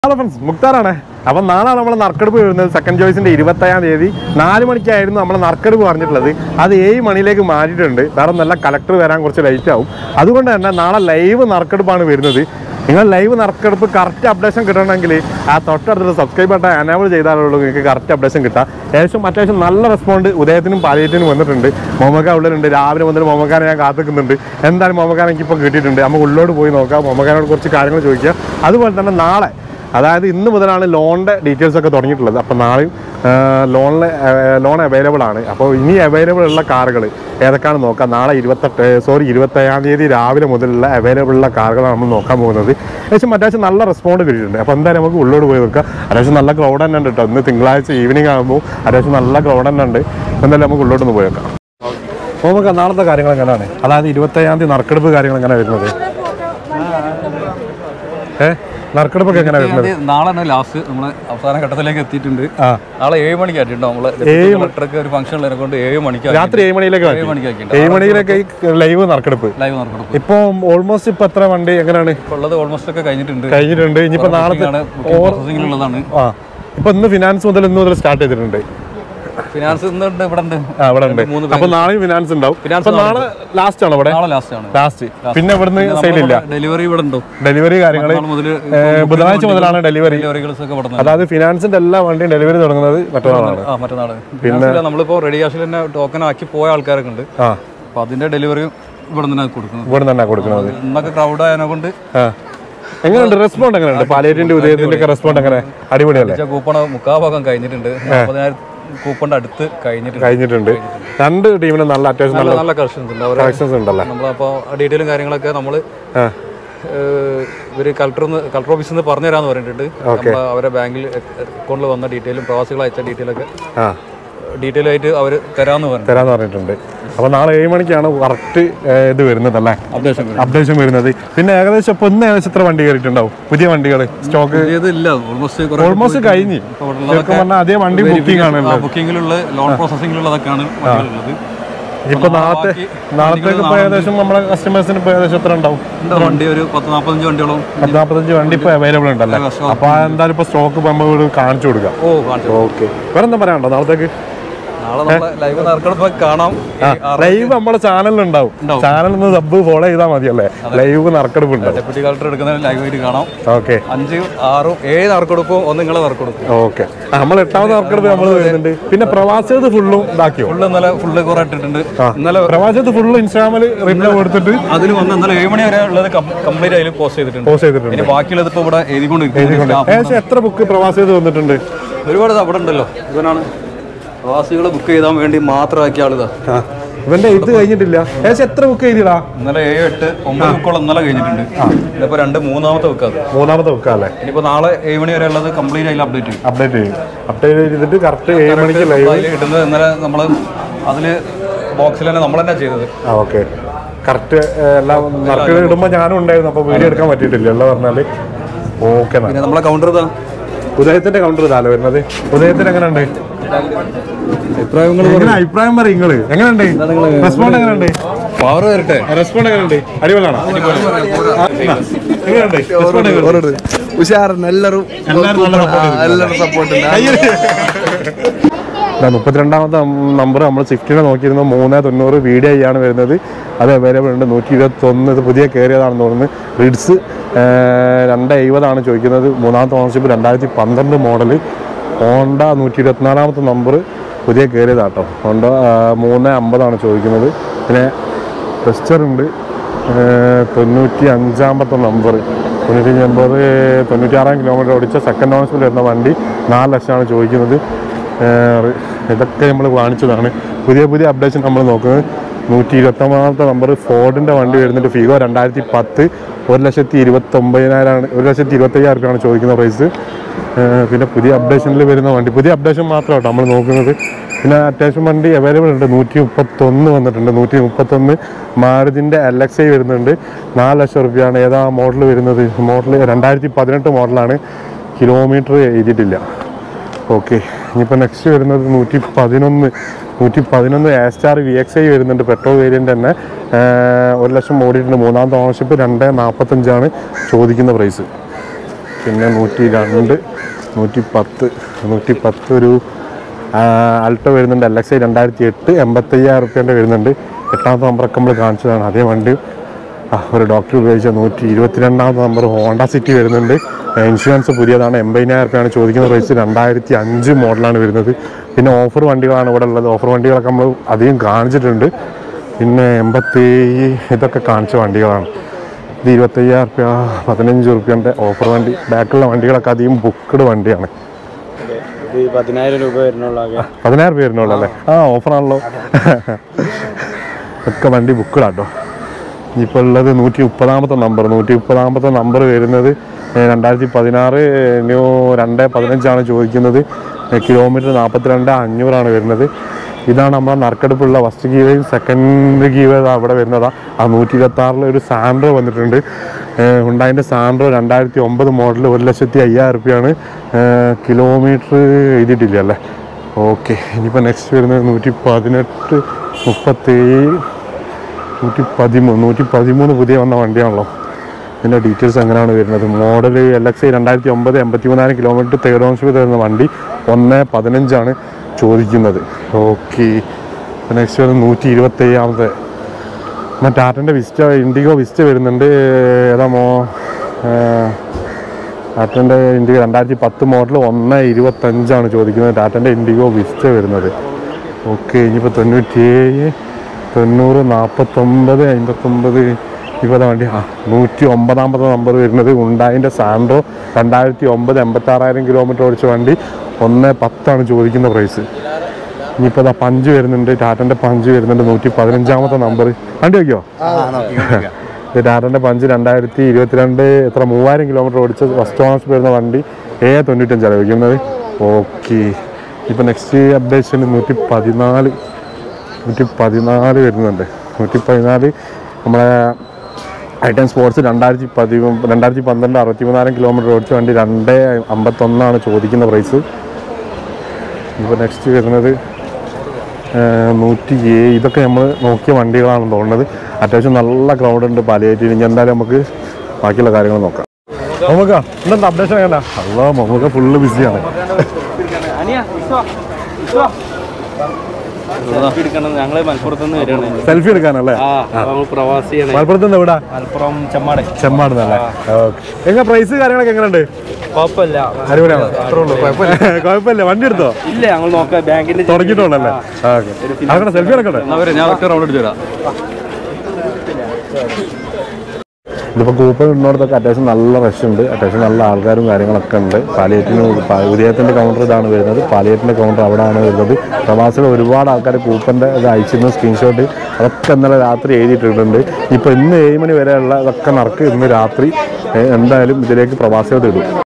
Hello friends, മുക്താറാണ്. അപ്പം നാളെ നമ്മൾ നറുക്കെടുപ്പ് വരുന്നത് സെക്കൻഡ് ചോയ്സിൻ്റെ 20-ാം തീയതി 4 മണിക്കായിരുന്നു നമ്മൾ നറുക്കെടുപ്പ് പറഞ്ഞിട്ടുള്ളത്. അത് 7 മണിയിലേക്ക് മാറ്റിയിട്ടുണ്ട്. വേറെ നല്ല കളക്ടർ വരാൻ കുറച്ച് ലേറ്റ് ആവും. അതുകൊണ്ട് തന്നെ നാളെ ലൈവ് നറുക്കെടുപ്പാണ് വരുന്നത്. നിങ്ങൾ ലൈവ് നറുക്കെടുപ്പ് കറക്റ്റ് അപ്ഡേഷൻ കിട്ടണമെങ്കിൽ ആ തൊട്ടടുത്ത് സബ്സ്ക്രൈബ് ബട്ടൺ എനേബിൾ ചെയ്താലുള്ളൂ നിങ്ങൾക്ക് കറക്റ്റ് അപ്ഡേഷൻ കിട്ടുക. അത്യാവശ്യം നല്ല റെസ്പോണ്ട് ഉദയത്തിനും പാലിയേറ്റിനും വന്നിട്ടുണ്ട്. മൊമക്ക ഉള്ളിലുണ്ട്. രാവിലെ മുതൽ മൊമക്കാനെ ഞാൻ കാത്തിക്കുന്നുണ്ട്. എന്തായാലും മൊമക്കാനെ എനിക്കിപ്പോൾ കിട്ടിയിട്ടുണ്ട്. നമുക്ക് ഉള്ളോട് പോയി നോക്കാം, മൊമക്കാനോട് കുറച്ച് കാര്യങ്ങൾ ചോദിക്കുക. അതുപോലെ തന്നെ നാളെ, അതായത് ഇന്ന് മുതലാണ് ലോണിൻ്റെ ഡീറ്റെയിൽസ് ഒക്കെ തുടങ്ങിയിട്ടുള്ളത്. അപ്പോൾ നാളെയും ലോൺ അവൈലബിൾ ആണ്. അപ്പോൾ ഇനി അവൈലബിൾ ഉള്ള കാറുകൾ ഏതൊക്കെയാണെന്ന് നോക്കാം. നാളെ 21-ാം തീയതി രാവിലെ മുതലുള്ള അവൈലബിൾ ഉള്ള കാറുകളാണ് നമ്മൾ നോക്കാൻ പോകുന്നത്. അത്യാവശ്യം നല്ല റെസ്പോണ്ട് കിട്ടിയിട്ടുണ്ട്. അപ്പോൾ എന്തായാലും നമുക്ക് ഉള്ളോട് പോയി നോക്കാം. അത്യാവശ്യം നല്ല ക്രൗഡ് തന്നെ ഉണ്ട് കേട്ടോ. ഇന്ന് തിങ്കളാഴ്ച ഈവനിങ് ആകുമ്പോൾ അത്യാവശ്യം നല്ല ക്രൗഡ് തന്നെ ഉണ്ട്. എന്തായാലും നമുക്ക് ഉള്ളോട്ടൊന്ന് പോയി നോക്കാം. അപ്പോൾ നമുക്ക് നാളത്തെ കാര്യങ്ങൾ എങ്ങനെയാണ്, അതായത് 21-ാം തീയതി നറുക്കെടുപ്പ് കാര്യങ്ങൾ എങ്ങനെയാണ് വരുന്നത്? നറുക്കെടുപ്പൊക്കെ എങ്ങനെ വരുന്നത്? നാളെ ലാസ്റ്റ് നമ്മൾ അവസാന ഘട്ടത്തിലേക്ക് എത്തിയിട്ടുണ്ട്. നാളെ 7 മണിക്കായിട്ടുണ്ട്. നമ്മള് ഒരു ഫംഗ്ഷൻ കൊണ്ട് 7 മണിക്ക് രാത്രി 7 മണിയിലേക്ക് ലൈവ് നറുക്കെടുപ്പ്. ഇപ്പൊ ഓൾമോസ്റ്റ് ഇപ്പൊ എത്ര വണ്ടി എങ്ങനെയാണ് ഉള്ളത്? ഓൾമോസ്റ്റ് ഒക്കെ കഴിഞ്ഞിട്ടുണ്ട്. ഇനിയിപ്പോ നാളെ പ്രോസസിംഗിലുള്ളതാണ്. ഇപ്പൊ ഇന്ന് ഫിനാൻസ് ഇന്ന് മുതൽ സ്റ്റാർട്ട് ചെയ്തിട്ടുണ്ട്. ഫിനാൻസ് ഇവിടെ ഉണ്ട്. അപ്പൊ നാളെ ഫിനാൻസ് ഉണ്ടാവും. നാളെ ലാസ്റ്റ് ആണ് ഇവിടെ. ലാസ്റ്റ് പിന്നെ ഇവിടുന്ന് സെയിലില്ല. ഡെലിവറി ഇവിടെ ഉണ്ടോ? ഡെലിവറി കാര്യങ്ങൾ ബുധനാഴ്ച മുതലാണ് ഡെലിവറി. അതായത് ഫിനാൻസിന്റെ എല്ലാ വണ്ടിയും ഡെലിവറി തുടങ്ങുന്നത് മറ്റന്നാള്. പിന്നെ നമ്മളിപ്പോ റെഡി ക്യാഷിൽ തന്നെ ടോക്കൺ ആക്കി പോയ ആൾക്കാരൊക്കെ ഉണ്ട്. അപ്പൊ അതിന്റെ ഡെലിവറി ഇവിടെ തന്നെ കൊടുക്കുന്നത്. ഇന്നൊക്കെ ക്രൗഡ് ആയതിനെ കൊണ്ട് എങ്ങനെയുണ്ട് റെസ്പോണ്ട്? എങ്ങനെയുണ്ട് പാലിയേറ്റിന്റെ ഉദയത്തിന്റെ ഒക്കെ റെസ്പോണ്ട്? എങ്ങനെ അടിപൊളിയല്ലേ? കൂപ്പൺ 3/4 കഴിഞ്ഞിട്ടുണ്ട്. 40,000 കൂപ്പണിന്റെ അടുത്ത് കഴിഞ്ഞിട്ടുണ്ട്. രണ്ട് ടീമിനും നല്ല അത്യാവശ്യം നല്ല കളക്ഷൻസ് ഉണ്ടല്ലോ. നമ്മളപ്പോ ഡീറ്റെയിലും കാര്യങ്ങളൊക്കെ നമ്മള് ഇവര് കളക്ടർ ഓഫീസിൽ നിന്ന് പറഞ്ഞു തരാന്ന് പറഞ്ഞിട്ടുണ്ട്. അവരെ ബാങ്കിൽ അക്കൗണ്ടിൽ വന്ന ഡീറ്റെയിലും പ്രവാസികൾ അയച്ച ഡീറ്റെയിലൊക്കെ ഡീറ്റെയിൽ ആയിട്ട് അവർ തരാന്ന് പറഞ്ഞിട്ടുണ്ട്. അപ്പൊ നാളെ 7 മണിക്കാണ് കറക്റ്റ് ഇത് വരുന്നത് അല്ലേ, അപ്ഡേഷൻ വരുന്നത്. പിന്നെ ഏകദേശം ഇപ്പൊ ഇന്ന് എത്ര വണ്ടി കയറിയിട്ടുണ്ടാവും? പുതിയ വണ്ടികൾ സ്റ്റോക്ക് ഓൾമോസ്റ്റ് കഴിഞ്ഞ് അതേ വണ്ടി ബുക്കിംഗ് ആണ്. ബുക്കിംഗിലുള്ള ലോൺ പ്രോസസിംഗിലുള്ളതൊക്കെയാണ് ഉള്ളത്. ഇപ്പൊ നാളത്തേക്ക് ഇപ്പൊ ഏകദേശം നമ്മളെ കസ്റ്റമേഴ്സിന് ഇപ്പൊ ഏകദേശം എത്ര ഉണ്ടാവും? വണ്ടി ഒരു 10-45 വണ്ടിയോളം 10-45 വണ്ടി ഇപ്പൊ അവൈലബിൾ ഉണ്ടല്ലേ. അപ്പൊ എന്തായാലും ഇപ്പൊ സ്റ്റോക്ക് നമുക്ക് കാണിച്ചു കൊടുക്കാം. ഓക്കെ, വേറെ എന്താ പറയാനുണ്ടോ നാളത്തേക്ക്? ലൈവ് നമ്മുടെ ചാനലിലുണ്ടാവും. ചാനലിൽ നിന്ന് സബ് ഫോളോ ചെയ്താൽ മതിയല്ലേ? ലൈവ് നറുക്കെടുപ്പ് ഉണ്ട്. ഡെപ്യൂട്ടി കളക്ടർ എടുക്കുന്ന ലൈവായിട്ട് കാണാം. ഓക്കെ, 5, 6, 7 നറുക്കെടുപ്പും ഒന്ന് നിങ്ങളെ നറുക്കെടുക്കും. ഓക്കെ, നമ്മൾ 8ാമത് നറുക്കെടുപ്പ് നമ്മൾ വരുന്നുണ്ട്. പിന്നെ പ്രവാസിയത് ഫുള്ളും ഇതാക്കിയോ? ഫുള്ള് കുറെ ഇട്ടിട്ടുണ്ട്. ഇന്നലെ പ്രവാസിയത് ഫുള്ള് ഇൻസ്റ്റാഗ്രാമിൽ റിപ്ലൈ കൊടുത്തിട്ട് അതിൽ വന്ന് ഇന്നലെ 7 മണി വരെ ഉള്ളത് കംപ്ലീറ്റ് അതിൽ പോസ്റ്റ് ചെയ്തിട്ടുണ്ട്. ഇനി ബാക്കിയുള്ളത് ഇപ്പൊ ഇവിടെ എഴുതിക്കൊണ്ടിരിക്കും. ഏകദേശം എത്ര ബുക്ക് പ്രവാസിയത് വന്നിട്ടുണ്ട്? ഒരുപാട് അവിടെ ഉണ്ടല്ലോ. ഇവനാണ് പ്രവാസികളെ ബുക്ക് ചെയ്താൻ വേണ്ടി മാത്രമാക്കിയ ആളിതാ. ഇവന്റെ ഇത് കഴിഞ്ഞിട്ടില്ല. ഏകദേശം എത്ര ബുക്ക് ചെയ്തിടാ? ഇന്നലെ 7, 8, 9 ബുക്കോളം ഇന്നലെ കഴിഞ്ഞിട്ടുണ്ട്. ഇതിപ്പോ 2 മൂന്നാമത്തെ ബുക്കാല്ലേ. ഇനിയിപ്പോ നാളെ 7 മണി വരെ ഉള്ളത് കംപ്ലീറ്റ് അതിൽ അപ്ഡേറ്റ് ചെയ്തിട്ട് കറക്റ്റ് 7 മണിക്ക് ലൈവ് ഇടുന്നത്. ഇന്നലെ നമ്മള് അതില് ബോക്സിൽ തന്നെ നമ്മൾ തന്നെ ചെയ്തത്. ഓക്കെ, കറക്റ്റ് എല്ലാം നറുക്കെടുപ്പ് ഇടുമ്പോ ഞാനും ഉണ്ടായിരുന്നു. അപ്പൊ വീഡിയോ എടുക്കാൻ പറ്റിയിട്ടില്ല എല്ലാം പറഞ്ഞാല്. ഓക്കെ, പിന്നെ നമ്മളെ കൗണ്ടർ ഇതാ, ഉദയത്തിന്റെ കൗണ്ടർ ഇതാലോ വരുന്നത്. ഉദയത്തിന് എങ്ങനെയുണ്ട് അഭിപ്രായം പറയും നിങ്ങള്? എങ്ങനെയുണ്ട് റെസ്പോണ്ട്? എങ്ങനെയുണ്ട് പവർ വരട്ടെ? റെസ്പോണ്ട് എങ്ങനെയുണ്ട്? അടിപൊളിയാണോ? എങ്ങനെയുണ്ട്? ഉഷാറൻ. എല്ലാവരും സപ്പോർട്ട്. 32ാമത്തെ നമ്പർ നമ്മൾ സ്വിഫ്റ്റിനെ നോക്കിയിരുന്നു. 390 VDI ആണ് വരുന്നത്. അത് അവൈലബിൾ ഉണ്ട്. 121 ഇത് പുതിയ കയറിയതാണെന്ന് തോന്നുന്നു. റിഡ്സ് 270 ചോദിക്കുന്നത്. 3ാമത്തെ ഓണർഷിപ്പ് 2012 മോഡൽ. ഹോണ്ട 124ാമത്തെ നമ്പർ പുതിയ കയറിയതാട്ടോ. ഹോണ്ട 350 ചോദിക്കുന്നത്. പിന്നെ ടെസ്റ്റർ ഉണ്ട് 95ാമത്തെ നമ്പർ. 96 കിലോമീറ്റർ ഓടിച്ച സെക്കൻഡ് ഓണർഷിപ്പിൽ വരുന്ന വണ്ടി 4 ലക്ഷമാണ് ചോദിക്കുന്നത്. ഇതൊക്കെ നമ്മൾ കാണിച്ചതാണ്. പുതിയ അപ്ഡേഷൻ നമ്മൾ നോക്കുന്നത്. 129ാമത്തെ നമ്പർ ഫോർഡിൻ്റെ വണ്ടി വരുന്നുണ്ട്. ഫിഗോ 2010 1,29,000 1,25,000 ചോദിക്കുന്ന പ്രൈസ്. പിന്നെ പുതിയ അപ്ഡേഷനിൽ വരുന്ന വണ്ടി, പുതിയ അപ്ഡേഷൻ മാത്രമാട്ടോ നമ്മൾ നോക്കുന്നത്. പിന്നെ അത്യാവശ്യം വണ്ടി അവൈലബിൾ ഉണ്ട്. 131 വന്നിട്ടുണ്ട്. 131 മാരുതിൻ്റെ LXi വരുന്നുണ്ട്. 4 ലക്ഷം റുപ്യാണ്. ഏതാ മോഡൽ വരുന്നത്? മോഡൽ 2018 മോഡലാണ്. കിലോമീറ്റർ എഴുതിയിട്ടില്ല. ഓക്കെ, ഇനിയിപ്പോൾ നെക്സ്റ്റ് വരുന്നത് 111 A-Star VXi വരുന്നുണ്ട്. പെട്രോൾ വേരിയൻ്റ് തന്നെ. 1 ലക്ഷം ഓടിയിട്ടുണ്ട്. 3ാമത്തെ ഓണർഷിപ്പ് 245 ചോദിക്കുന്ന പ്രൈസ്. പിന്നെ 102, 110 ഒരു ആൾട്ടോ വരുന്നുണ്ട്. LXI 2008 85,000 റുപ്യേൻ്റെ വരുന്നുണ്ട്. 8ാമത്തെ നമ്പറൊക്കെ നമ്മൾ കാണിച്ചതാണ്. അതേ വണ്ടി ഒരു ഡോക്ടർ ഉപയോഗിച്ച 122ാമത്തെ നമ്പർ ഹോണ്ട സിറ്റി വരുന്നുണ്ട്. ഇൻഷുറൻസ് പുതിയതാണ്. 80,000 റുപ്യാണ് ചോദിക്കുന്ന പ്രൈസ്. 2005 മോഡലാണ് വരുന്നത്. പിന്നെ ഓഫർ വണ്ടികളാണ് ഇവിടെ ഉള്ളത്. ഓഫർ വണ്ടികളൊക്കെ നമ്മൾ അധികം കാണിച്ചിട്ടുണ്ട്. പിന്നെ 87 ഇതൊക്കെ കാണിച്ച വണ്ടികളാണ്. ഇത് 25,000 റുപ്യ 15 റുപ്യൻ്റെ ഓഫർ വണ്ടി. ബാക്കിലുള്ള വണ്ടികളൊക്കെ അധികം ബുക്ക്ഡ് വണ്ടിയാണ്. 10,000 രൂപ വരുന്നുള്ളൂ. 10,000 രൂപ വരുന്നുള്ളൂ അല്ലേ? ഓഫറാണല്ലോ. ഒക്കെ വണ്ടി ബുക്ക്ഡാട്ടോ. ഇപ്പോൾ ഉള്ളത് 130ാമത്തെ നമ്പർ. 130ാമത്തെ നമ്പർ വരുന്നത് 2016 ന്യൂ 215 ചോദിക്കുന്നത്. കിലോമീറ്റർ 42,500 വരുന്നത്. ഇതാണ് നമ്മുടെ നറുക്കെടുപ്പുള്ള ഫസ്റ്റ് ഗീവയും സെക്കൻഡ് ഗീവ അവിടെ വരുന്നതാണ്. 126 ഒരു സാൻഡ്രോ വന്നിട്ടുണ്ട്. ഹുണ്ടായിൻ്റെ സാൻഡ്രോ 2009 മോഡൽ 1,05,000 റുപ്യാണ്. കിലോമീറ്റർ എഴുതിയിട്ടില്ല അല്ലേ? ഓക്കെ. ഇനിയിപ്പോൾ നെക്സ്റ്റ് വരുന്നത് 118, 37, 113 പുതിയ വന്ന വണ്ടിയാണല്ലോ. ഇതിൻ്റെ ഡീറ്റെയിൽസ് എങ്ങനെയാണ് വരുന്നത്? Model LXI 2009 83,000 kilometre third ownership തരുന്ന വണ്ടി. 115 ചോദിക്കുന്നത്. ഓക്കെ. നെക്സ്റ്റ് വരുന്നത് 127ാമത്തെ ടാറ്റൻ്റെ വിസ്റ്റ ഇൻഡിഗോ വിസ്റ്റ വരുന്നുണ്ട്. ഏതാമോ ടാറ്റൻ്റെ ഇൻഡിഗോ 2010 മോഡൽ 125 ചോദിക്കുന്നത്. ടാറ്റൻ്റെ ഇൻഡിഗോ വിസ്റ്റ വരുന്നത്. ഓക്കെ. ഇനിയിപ്പോൾ 97, 90, 49, 59 20 വണ്ടി. 109ാമത്തെ നമ്പർ വരുന്നത് ഹുണ്ടായിൻ്റെ സാൻഡ്രോ 2009 86,000 കിലോമീറ്റർ ഓടിച്ച വണ്ടി. 110 ചോദിക്കുന്ന പ്രൈസ്. ഇനിയിപ്പോൾ പഞ്ച് വരുന്നുണ്ട്. ടാറ്റൻ്റെ പഞ്ച് വരുന്നുണ്ട്. 115ാമത്തെ നമ്പർ. വണ്ടി വയ്ക്കോ? ഇത് ടാറ്റൻ്റെ പഞ്ച് 2022 3000 കിലോമീറ്റർ ഓടിച്ച ഫസ്റ്റ് ഓണർഷിപ്പ് വരുന്ന വണ്ടി. 95 വയ്ക്കുന്നത്. ഓക്കെ. ഇപ്പോൾ നെക്സ്റ്റ് അപ്ഡേഷൻ 114 വരുന്നുണ്ട്. 114 നമ്മളെ I10 സ്പോർട്സ് 2012 63,000 കിലോമീറ്റർ ഓടിച്ച വണ്ടി. 251 ചോദിക്കുന്ന പ്രൈസ്. ഇപ്പോൾ നെക്സ്റ്റ് വരുന്നത് 107. ഇതൊക്കെ നമ്മൾ നോക്കിയ വണ്ടികളാണെന്ന് തോന്നുന്നത്. അത്യാവശ്യം നല്ല ക്രൗഡ് ഉണ്ട് പാലിയേറ്റീവ്. ഇനി എന്തായാലും നമുക്ക് ബാക്കിയുള്ള കാര്യങ്ങൾ നോക്കാം. നമുക്ക് ഇന്നത്തെ അപ്ഡേഷൻ വേണ്ട. അല്ലോ നമുക്ക് ഫുള്ള് ബിസിയാണ്. സെൽഫി എടുക്കാനല്ലേ? മലപ്പുറത്ത് നിന്ന് എവിടെ? ചെമ്മാടുന്നല്ലേ? എങ്ങനെ പ്രൈസ് കാര്യങ്ങളൊക്കെ എങ്ങനെയുണ്ട്? അടിപൊളിയാണ്. കുഴപ്പമില്ല. വണ്ടി എടുത്തോ? ഇല്ല, ഞങ്ങൾ നോക്കാം. ബാങ്കിൽ തുടങ്ങിയിട്ടുള്ളല്ലേ? ഓക്കെ. അങ്ങനെ സെൽഫി എടുക്കട്ടെ. ഇതിപ്പോൾ കൂപ്പൺ ഇടുന്നിടത്തൊക്കെ അത്യാവശ്യം നല്ല റഷ് ഉണ്ട്. അത്യാവശ്യം നല്ല ആൾക്കാരും കാര്യങ്ങളൊക്കെ ഉണ്ട്. പാലിയേറ്റിന് ഉദയത്തിൻ്റെ കൗണ്ടർ ഇതാണ് വരുന്നത്. പാലിയേറ്റിൻ്റെ കൗണ്ടർ അവിടെയാണ് വരുന്നത്. പ്രവാസികൾ ഒരുപാട് ആൾക്കാർ കൂപ്പൻ്റെ ഇത് അയച്ചിരുന്നു സ്ക്രീൻഷോട്ട്. അതൊക്കെ ഇന്നലെ രാത്രി എഴുതിയിട്ടുണ്ട്. ഇപ്പോൾ ഇന്ന് 7 മണി വരെയുള്ള ഇതൊക്കെ നറുക്ക് ഇന്ന് രാത്രി എന്തായാലും ഇതിലേക്ക് പ്രവാസികൾ ഇടും.